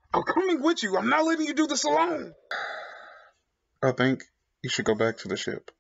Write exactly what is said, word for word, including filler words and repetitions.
I'm coming with you. I'm not letting you do this alone. I think you should go back to the ship.